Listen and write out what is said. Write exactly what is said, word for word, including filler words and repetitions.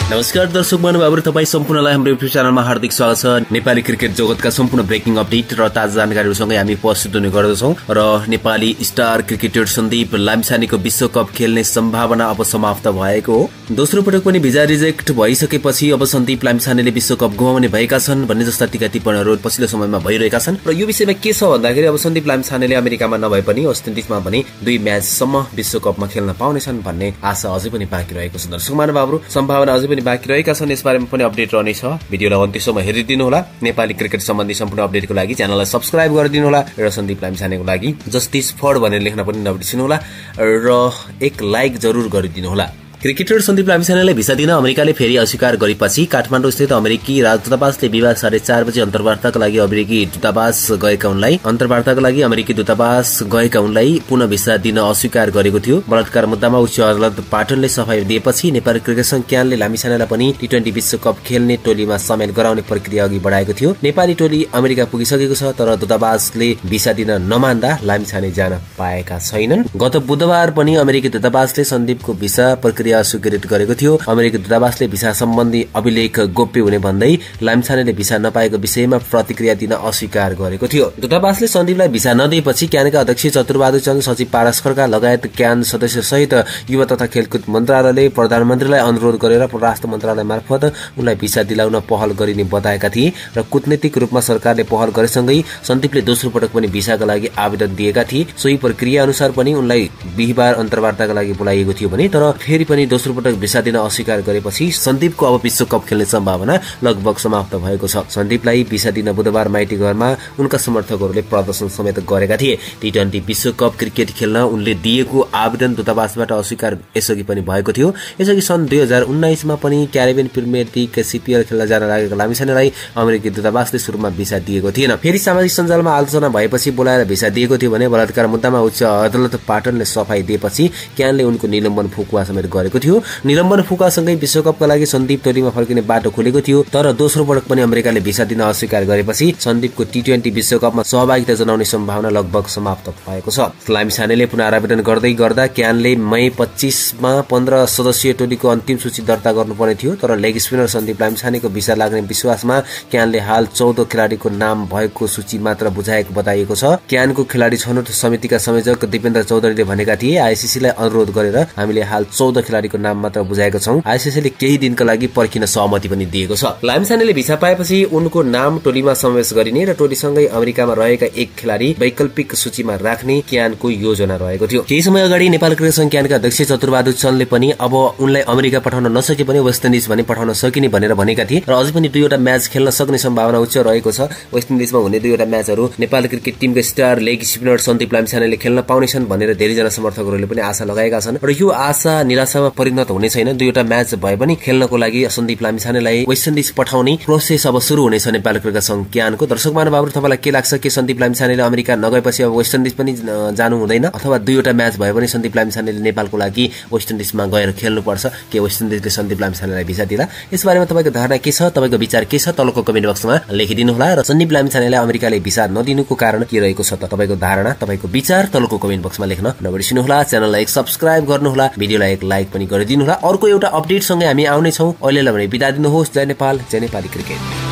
नमस्कार दर्शक महानुभावहरु, तपाई सम्पूर्णलाई हाम्रो युट्युब च्यानलमा हार्दिक स्वागत छ। नेपाली क्रिकेट जगतका सम्पूर्ण ब्रेकिङ अपडेट र ताजा जानकारीहरुसँगै हामी उपस्थित हुने गर्दछौं र नेपाली स्टार क्रिकेटर सन्दीप लामिछानेको विश्वकप खेल्ने सम्भावना अब समाप्त भएको हो। दोस्रो पटक पनि भिजा रिजेक्ट भइसकेपछि अब सन्दीप लामिछानेले विश्वकप गुमाउने भएका छन् भन्ने जस्ता टीका टिप्पणीहरु पछिल्लो समयमा भइरहेका छन् र यो विषयमा के छ भन्दाखेरि अब सन्दीप लामिछानेले अमेरिकामा नभए पनि वेस्ट इन्डिजमा पनि दुई म्याचसम्म विश्वकपमा खेल्न पाउनेछन् भन्ने आशा अझै पनि बाँकी रहेको छ। दर्शक महानुभावहरु, सम्भावना अझै बाँकी रहेका छन्, यसबारेमा पनि अपडेट रहनेछ। भिडियोलाई अन्त्यसम्म हेरिदिनु होला। नेपाली क्रिकेट सम्बन्धी सम्पूर्ण अपडेटको लागि च्यानललाई सब्स्क्राइब गरिदिनु होला र सन्दीप लामिछानेको लागि जस्टिस फर भनेर लेख्न पनि नबिर्सिनु होला र एक लाइक जरुर गरिदिनु होला। क्रिकेटर सन्दीप लामिछानेलाई भिसा दिन अमेरिकाले फेरि अस्वीकार गरेपछि काठमाडौँ स्थित अमेरिकी राजदूतावासले बिहिबार साढे चार बजे अन्तर्वार्ताका लागि अमेरिकी दूतावास गएका उनलाई अन्तर्वार्ताका लागि अमेरिकी दूतावास गएका उनलाई पुनः भिसा दिन अस्वीकार गरेको थियो। बलात्कार मुद्दामा उच्च अदालत पाटनले सफाई दिएपछि नेपाली क्रिकेट संघ क्यानले लामिछानेलाई पनि टी ट्वेन्टी विश्वकप खेल्ने टोलीमा सामेल गराउने प्रक्रिया अघि बढाएको थियो। नेपाली टोली अमेरिका पुगिसकेको छ, तर दूतावासले भिसा दिन नमान्दा लामिछाने जान पाएका छैनन्। गत बुधबार पनि अमेरिकी दूतावासले सन्दीपको भिसा प्रक्रिया स्वीकृत गरेको थियो। अमेरिकी दूतावासले भिसा सम्बन्धी अभिलेख गोप्य हुने भन्दै लामिछानेले भिसा नपाएको विषयमा प्रतिक्रिया दिन अस्वीकार गरेको थियो। दूतावासले सन्दीपलाई भिसा नदिएपछि क्यानका अध्यक्ष चतुरबहादुर चन्द, सचिव पारस खड्का लगायत क्यान सदस्य सहित युवा तथा खेलकुद मन्त्रालयले प्रधानमन्त्रीलाई अनुरोध गरेर परराष्ट्र मन्त्रालय मार्फत उनलाई भिसा दिलाउन पहल गरिने बताएका थिए र कूटनीतिक रूपमा सरकारले पहल गरेसँगै सन्दीपले दोस्रो पटक पनि भिसाका लागि आवेदन दिएका थिए। सोही प्रक्रिया अनुसार पनि उनलाई बिहिबार अन्तर्वार्ताका लागि बोलाइएको थियो भने तर फेरि पनि दोस्रो पटक भिसा दिन अस्वीकार गरेपछि सन्दीपको अब विश्वकप खेल्ने सम्भावना लगभग समाप्त भएको छ। सन्दीपलाई भिसा दिन बुधबार माइती घरमा उनका समर्थकहरूले प्रदर्शन समेत गरेका थिए। टी ट्वेन्टी विश्वकप क्रिकेट खेल्न उनले दिएको आवेदन दूतावासबाट अस्वीकार यसअघि पनि भएको थियो। यसअघि सन् दुई हजार उन्नाइसमा पनि क्यारिबियन प्रिमियर लिग सिपिएल खेल्न जान लागेका लामिछानेलाई अमेरिकी दूतावासले सुरुमा भिसा दिएको थिएन। फेरि सामाजिक सञ्जालमा आलोचना भएपछि बोलाएर भिसा दिएको थियो भने बलात्कार मुद्दामा उच्च अदालत पाटनले सफाई दिएपछि क्यानले उनको निलम्बन फुकुवा समेत गरेको थियो। निलम्बन फुकासँगै विश्वकपका लागि सन्दीप टोलीमा फर्किने बाटो खुलेको थियो, तर दोस्रो पटक पनि अमेरिकाले भिसा दिन अस्वीकार गरेपछि सन्दीपको टी ट्वेन्टी विश्वकपमा सहभागिता जनाउने सम्भावना लगभग समाप्त भएको छ। लामिछानेले पुनः आवेदन गर्दै गर्दा क्यानले मई पच्चीसमा पन्ध्र सदस्यीय टोलीको अन्तिम सूची दर्ता गर्नुपर्ने थियो, तर लेग स्पिनर सन्दीप लामिछानेको भिसा लाग्ने विश्वासमा क्यानले हाल चौध खेलाडीको नाम भएको सूची मात्र बुझाएको बताइएको छ। क्यानको खेलाडी छनौट समितिका संयोजक दिपेन्द्र चौधरीले भनेका थिए, आइसिसीलाई अनुरोध गरेर हामीले हाल चौध खेलाडीको नाम मात्र बुझाएको छौं। आइसिसीले केही दिनका लागि पर्खिन सहमति पनि दिएको छ। लामिछानेले भिसा पाएपछि उनको नाम टोलीमा समावेश गरिने र टोलीसँगै अमेरिकामा रहेका एक खेलाडी वैकल्पिक सूचीमा राख्ने क्यानको योजना रहेको थियो। केही समय अगाडि नेपाल क्रिकेट संघ क्यानका अध्यक्ष चतुरबहादुर चन्दले पनि अब उनलाई अमेरिका पठाउन नसके पनि वेस्ट इन्डिज भने पठाउन सकिने भनेर भनेका थिए र अझै पनि दुईवटा म्याच खेल्न सक्ने सम्भावना उच्च रहेको छ। वेस्ट इन्डिजमा हुने दुईवटा म्याचहरू नेपाल क्रिकेट टिमका स्टार लेग स्पिनर सन्दीप लामिछानेले खेल्न पाउनेछन् भनेर धेरैजना समर्थकहरूले पनि आशा लगाएका छन् र यो आशा निराशामा परिणत हुने छैन। दुईवटा म्याच भए पनि खेल्नको लागि सन्दीप लामिछानेलाई वेस्ट इन्डिज पठाउने प्रोसेस अब सुरु हुनेछ नेपाल क्रिकेट संघ क्यानको। दर्शक महानुभावहरु, तपाईलाई के लाग्छ कि सन्दीप लामिछानेले अमेरिका नगएपछि अब वेस्ट इन्डिज पनि जानु हुँदैन अथवा दुईवटा म्याच भए पनि सन्दीप लामिछानेले नेपालको लागि वेस्ट इन्डिजमा गएर खेल्नुपर्छ कि वेस्ट इन्डिजले सन्दीप लामिछानेलाई भिसा दिला? यसबारेमा तपाईको धारणा के छ, तपाईको विचार के छ तलको कमेन्ट बक्समा लेखिदिनु होला र सन्दीप लामिछानेलाई अमेरिकाले भिसा नदिनुको कारण के रहेको छ त तपाईको धारणा, तपाईको विचार तलको कमेन्ट बक्समा लेख्न नबिर्सिनु होला। च्यानललाई एक सब्स्क्राइब गर्नु होला, भिडियोलाई एक लाइक पनि गरिदिनु होला। अर्को एउटा अपडेट सँगै हामी आउने छौं। अहिलेलाई भने बिदा दिनुहोस्। जय नेपाल, जय नेपाली क्रिकेट।